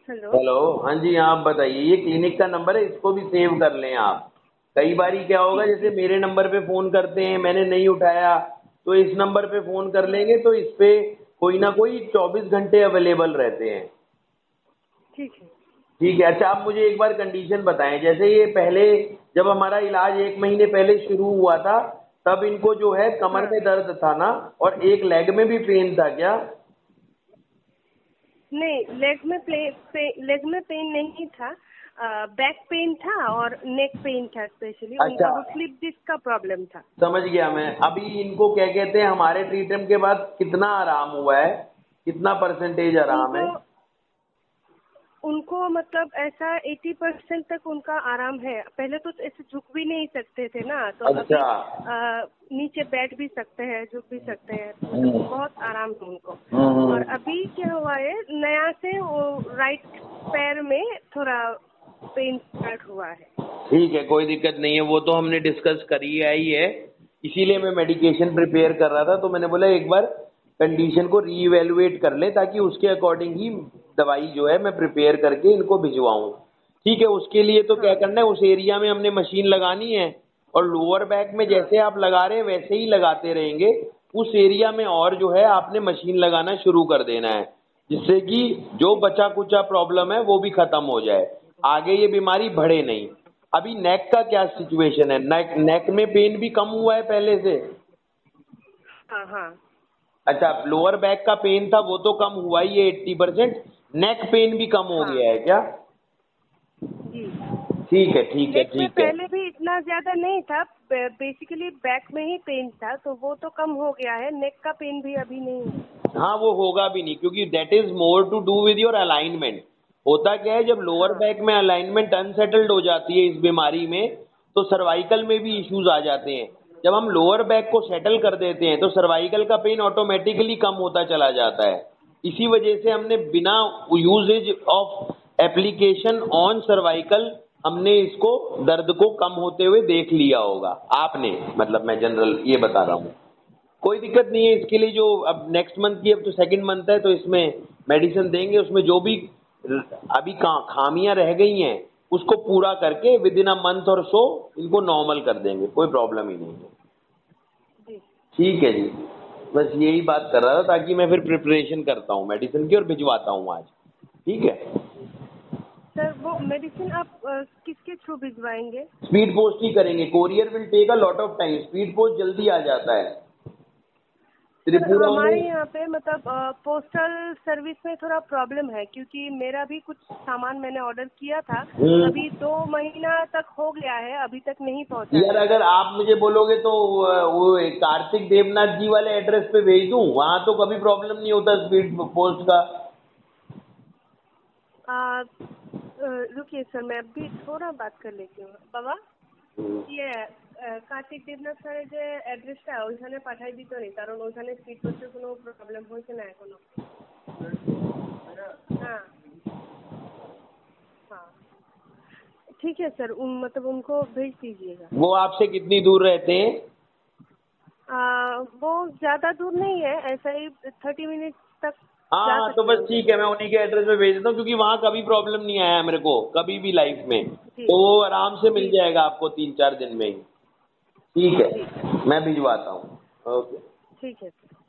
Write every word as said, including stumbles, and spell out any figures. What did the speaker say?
Hello. Hello. हाँ जी, आप बताइए। ये क्लिनिक का नंबर है, इसको भी सेव कर लें आप। कई बारी क्या होगा, ठीक जैसे ठीक। मेरे नंबर पे फोन करते हैं, मैंने नहीं उठाया, तो इस नंबर पे फोन कर हाँ लेंगे तो इस पे कोई ना कोई चौबीस घंटे अवेलेबल रहते हैं। ठीक है। ठीक है। अच्छा, आप मुझे एक बार कंडीशन बताएं, जैसे ये पहले जब हमारा इलाज एक महीने पहले शुरू हुआ था, तब इनको जो है कमर हाँ में दर्द था ना, और एक लेग में भी पेन था क्या? नहीं, लेग में प्ले, पे, लेग में पेन नहीं था। बैक पेन था और नेक पेन था, स्पेशली उनका अच्छा, वो स्लिप डिस्क का प्रॉब्लम था। समझ गया मैं। अभी इनको क्या कहते हैं, हमारे ट्रीटमेंट के बाद कितना आराम हुआ है, कितना परसेंटेज आराम उनको है? उनको मतलब ऐसा अस्सी परसेंट तक उनका आराम है। पहले तो ऐसे झुक भी नहीं सकते थे ना, तो अभी अच्छा। आ, नीचे बैठ भी सकते हैं, झुक भी सकते हैं, तो मतलब हम्म। बहुत आराम है उनको। और हम्म। अभी क्या हुआ है, नया से वो राइट पैर में थोड़ा पेन स्टार्ट हुआ है। ठीक है, कोई दिक्कत नहीं है, वो तो हमने डिस्कस करी है ही है। इसीलिए मैं मेडिकेशन प्रिपेयर कर रहा था, तो मैंने बोला एक बार कंडीशन को रीइवैल्यूएट कर ले, ताकि उसके अकॉर्डिंग ही दवाई जो है मैं प्रिपेयर करके इनको भिजवाऊं। ठीक है, उसके लिए तो क्या हाँ करना है, उस एरिया में हमने मशीन लगानी है, और लोअर बैक में हाँ जैसे आप लगा रहे हैं वैसे ही लगाते रहेंगे। उस एरिया में और जो है आपने मशीन लगाना शुरू कर देना है, जिससे कि जो ठीक बचा कुचा प्रॉब्लम है वो भी खत्म हो जाए, आगे ये बीमारी बढ़े नहीं। अभी नेक का क्या सिचुएशन है? नेक नेक में पेन भी कम हुआ है पहले से? हाँ हाँ अच्छा, लोअर बैक का पेन था वो तो कम हुआ ही है एट्टी परसेंट। नेक पेन भी कम हो हाँ गया है क्या? जी। ठीक है, ठीक है, नेक में ठीक है। पहले भी इतना ज्यादा नहीं था, बेसिकली बैक में ही पेन था, तो वो तो कम हो गया है। नेक का पेन भी अभी नहीं है। हाँ, वो होगा भी नहीं, क्योंकि that is more to do with your alignment. होता क्या है, जब लोअर हाँ बैक में अलाइनमेंट अनसेटल्ड हो जाती है इस बीमारी में, तो सर्वाइकल में भी इश्यूज आ जाते हैं। जब हम लोअर बैक को सेटल कर देते हैं तो सर्वाइकल का पेन ऑटोमेटिकली कम होता चला जाता है। इसी वजह से हमने बिना usages of application on cervical हमने इसको दर्द को कम होते हुए देख लिया होगा आपने, मतलब मैं जनरल ये बता रहा हूँ। कोई दिक्कत नहीं है इसके लिए। जो अब नेक्स्ट मंथ की, अब तो सेकंड मंथ है, तो इसमें मेडिसिन देंगे, उसमें जो भी अभी का खामियां रह गई हैं उसको पूरा करके विद इन अ मंथ और सो इनको नॉर्मल कर देंगे, कोई प्रॉब्लम ही नहीं है। जी। ठीक है जी, बस यही बात कर रहा था, ताकि मैं फिर प्रिपरेशन करता हूँ मेडिसिन की और भिजवाता हूँ आज। ठीक है। सर वो मेडिसिन आप अ, किसके थ्रू भिजवाएंगे? स्पीड पोस्ट ही करेंगे, courier will take a lot of time, speed post जल्दी आ जाता है। सर त्रिपुरा हमारे में। यहाँ पे मतलब पोस्टल सर्विस में थोड़ा प्रॉब्लम है, क्योंकि मेरा भी कुछ सामान मैंने ऑर्डर किया था। हम्म। अभी दो महीना तक हो गया है, अभी तक नहीं पहुँचा यार, है सर। अगर आप मुझे बोलोगे तो वो वो एक कार्तिक देवनाथ जी वाले एड्रेस पे भेज दूं, वहां तो कभी प्रॉब्लम नहीं होता स्पीड पोस्ट का। आ, अ, रुकिए सर, मैं अभी थोड़ा बात कर लेती हूँ। बाबा ये আহ, কার্তিক দেবনাথ স্যারের যে অ্যাড্রেসটা ওইখানে পাঠাই দিত নি, কারণ ওইখানে স্পিড পোস্টের কোনো প্রবলেম হয়েছে না এখনো। हाँ हाँ ठीक है सर, उन मतलब उनको भेज दीजिएगा। वो आपसे कितनी दूर रहते हैं? आ, वो ज़्यादा दूर नहीं है, ऐसा ही थर्टी मिनट तक हाँ जा हाँ, तो सकते हैं बस उनके ठीक है, घर। मैं उन्हीं के एड्रेस पे भेज देता हूँ, क्योंकि वहाँ कभी प्रॉब्लम नहीं आया है मेरे को कभी भी लाइफ में, जी तो वो आराम से मिल जी जी जाएगा आपको तीन चार दिन में ही। ठीक जी है, मैं भिजवाता हूँ। ओके। ठीक है सर।